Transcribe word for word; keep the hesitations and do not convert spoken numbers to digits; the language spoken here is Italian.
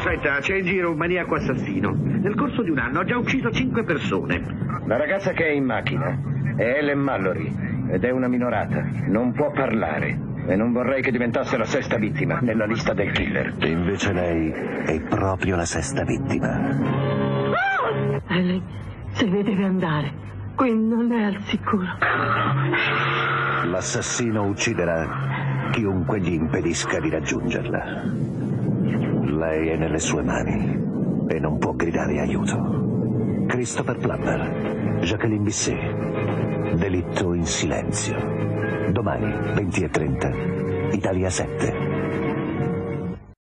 Aspetta, c'è in giro un maniaco assassino. Nel corso di un anno ha già ucciso cinque persone. La ragazza che è in macchina è Helen Mallory ed è una minorata. Non può parlare e non vorrei che diventasse la sesta vittima nella lista del killer. E invece lei è proprio la sesta vittima. Helen, se ne deve andare. Qui non è al sicuro. L'assassino ucciderà chiunque gli impedisca di raggiungerla. Lei è nelle sue mani e non può gridare aiuto. Christopher Plummer, Jacqueline Bisset, delitto in silenzio. Domani, venti e trenta, Italia sette.